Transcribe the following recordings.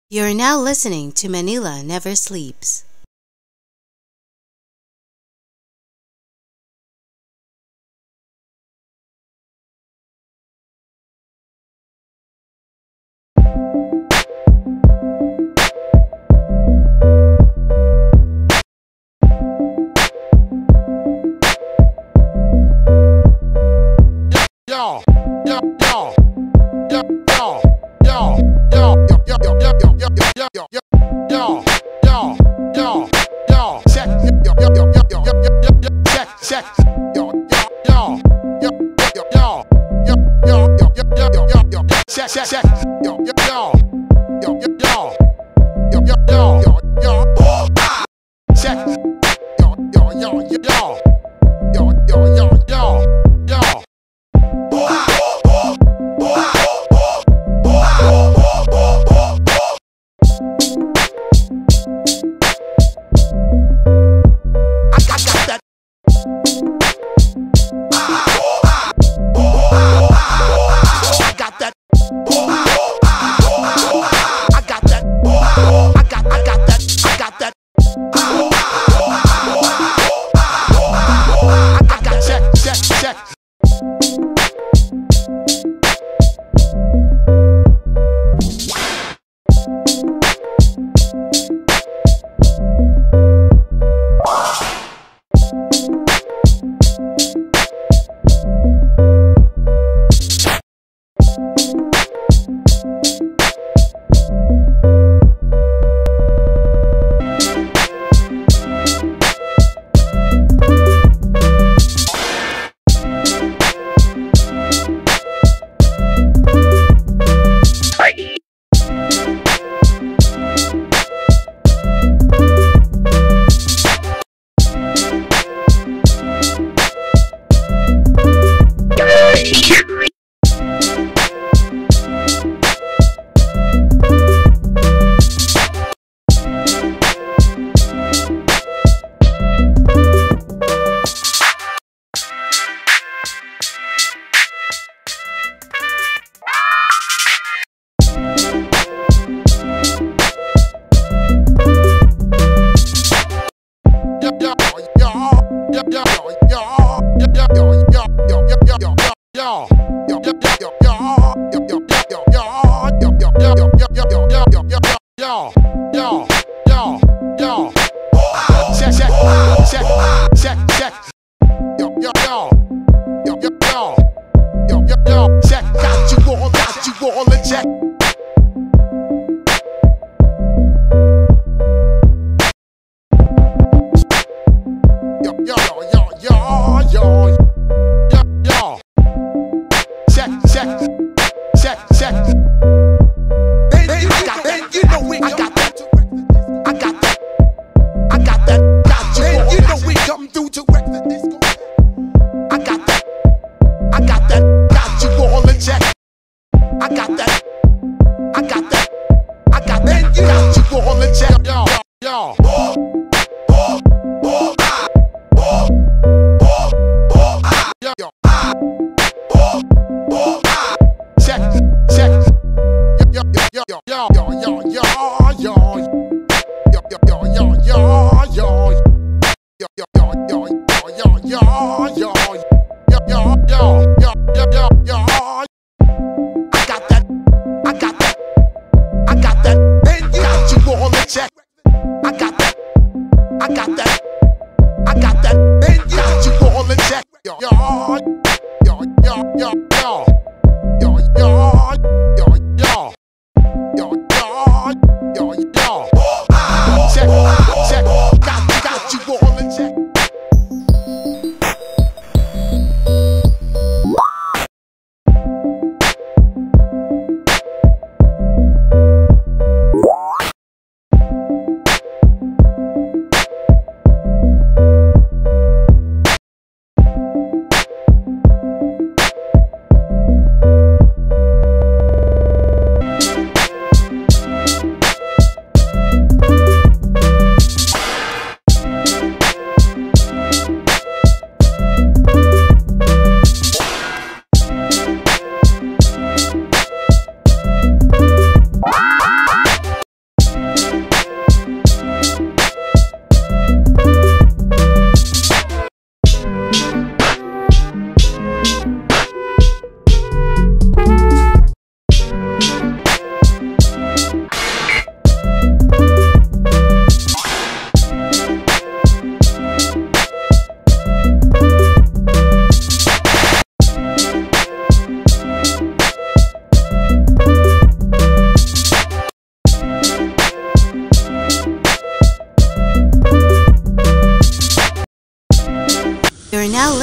You're now listening to Manila Never Sleeps. Yo, yo, yo, yo, yo, yo, yo, yo, yo, yo, yo, yo, yo, yo, yo, yo, yo, yo, check, yo, yo, yo, yo, yo, yo, yo, yo, check, check, yo, yo, yo, yo, yo, yo, yo, yo, yo, yo, yo, yo, yo, check, check, check, yo, yo, yo, yo, yo, yo, yo, yo, yo, yo, check, yo, yo, yo, yo, yo, yo, yo, yo, yo.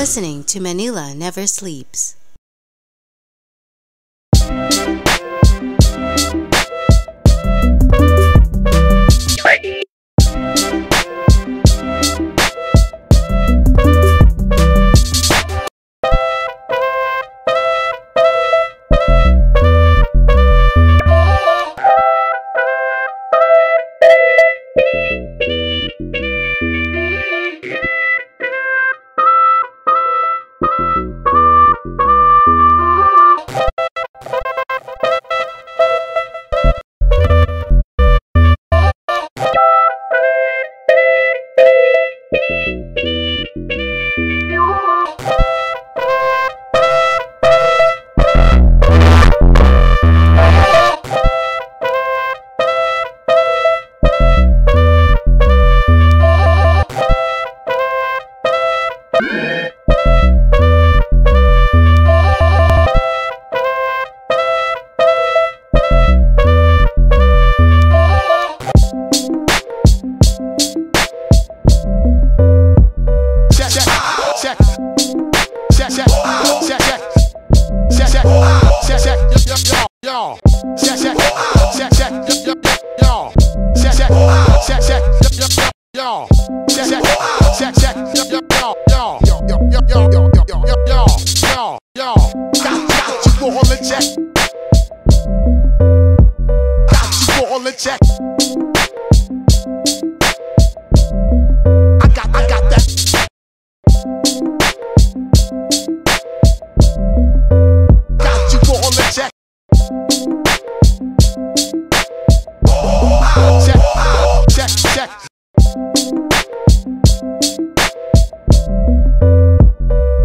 listening to Manila Never Sleeps.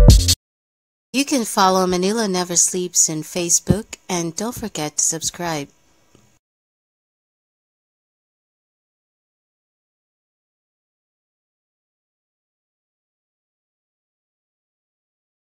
You can follow Manila Never Sleeps on Facebook and don't forget to subscribe.